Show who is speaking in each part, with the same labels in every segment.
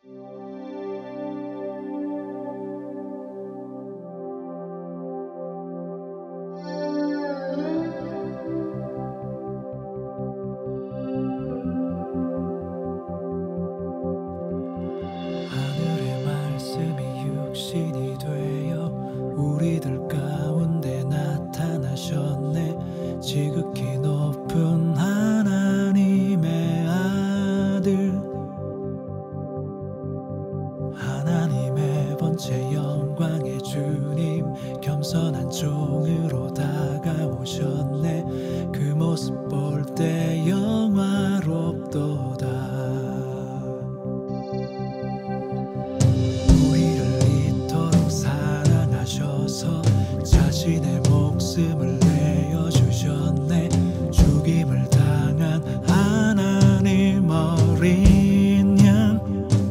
Speaker 1: 하늘의 말씀이 육신이 되어 우리들 가운데 나타나셨네. 지극히 높은 하나님의 아들, 하나님의 번째 영광의 주님, 겸손한 종으로 다가오셨네. 그 모습 볼 때 영화롭도다. 우리를 이토록 사랑하셔서 자신의 목숨을 내어주셨네. 죽임을 당한 하나님 어린 양,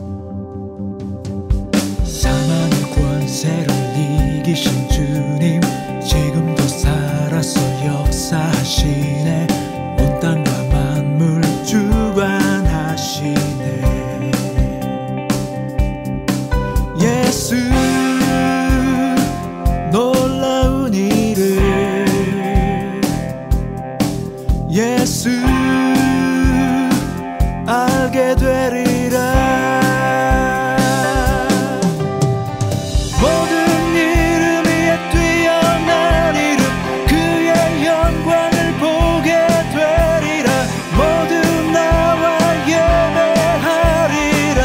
Speaker 1: 사망의 권세를 이기신 주님, 지금도 살아서 역사하시네. 온 땅과 만물 주관하시네. 예수 놀라운 이름, 예수 알게 되리라. 모든 이름 위에 뛰어난 이름, 그의 영광을 보게 되리라. 모두 나와 예배하리라.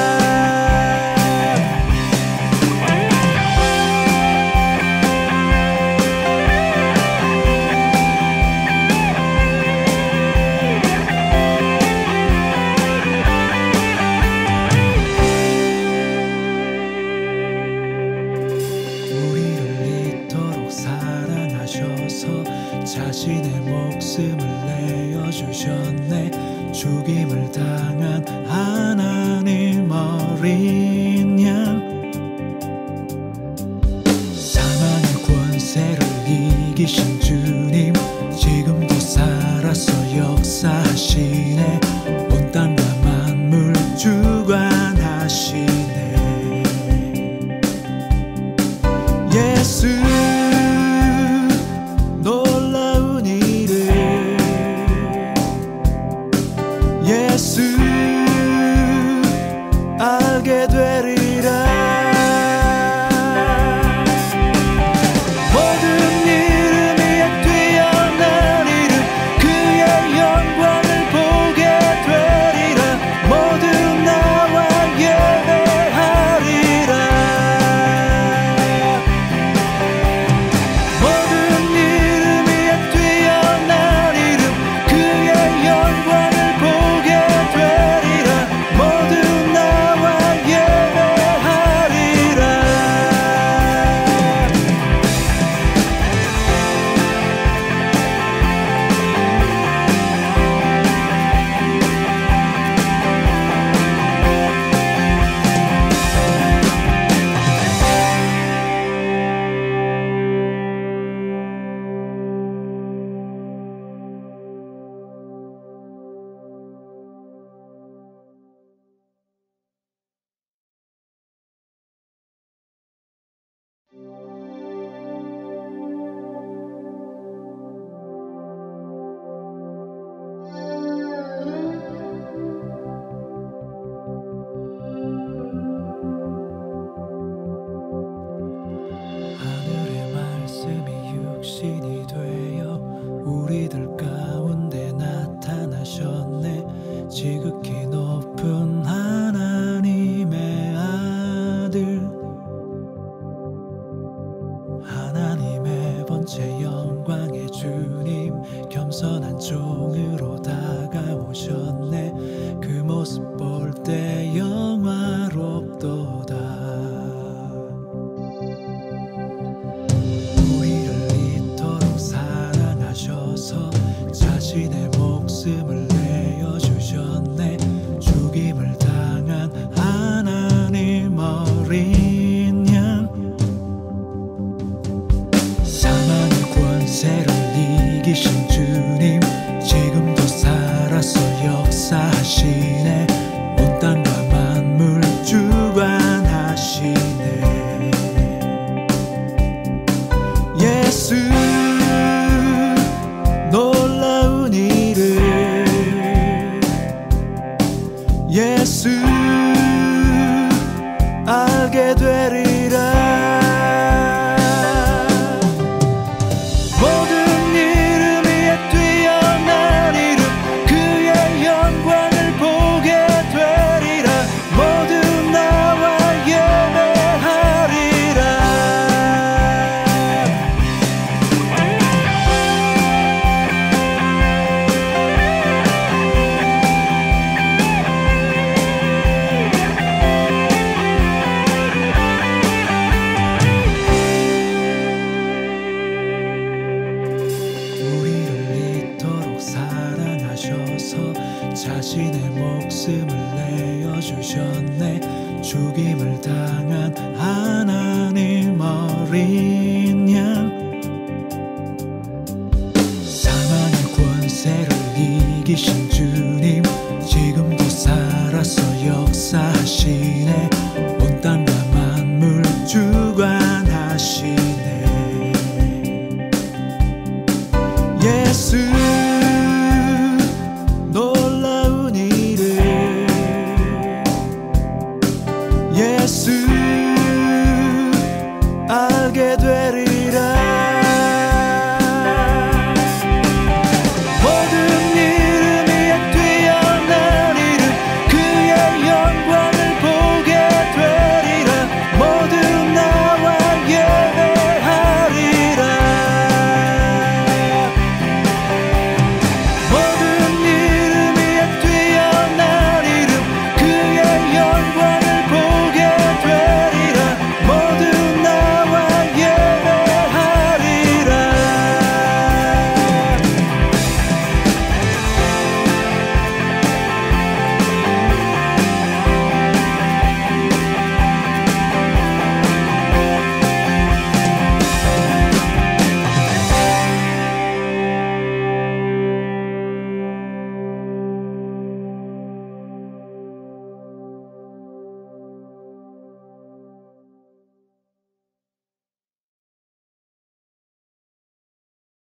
Speaker 1: 우리를 이토록 사랑하셔서 자신의 목숨을 내어주셨네. 죽임을 당한 하나님 어린 양, 사망의 권세를 이기신 주님, 지금도 살아서 역사하시네. 온 땅과 만물 주관하시네. 예수 놀라운 이름, 예수 알게 되리라. 모든 이름 위에 뛰어난 이름, 그의 영광을 보게 되리라. 모두 나와 예배하리라. 모든 이름 위에 뛰어난 이름, 그의 영광을 보게 되리라. 모두 나와 예배하리라. 하늘의 말씀이 육신이 되어 우리들 가운데 나타나셨네. 지극히 높은 하나님의 아들, 보게 되리라. 모든 이름 위에 뛰어난 이름 그의 영광을 보게 되리라. 모두 나와 예배하리라. 우리를 이토록 사랑하셔서 자신의 목숨을 내어주셨네. 죽임을 당한 하나님 어린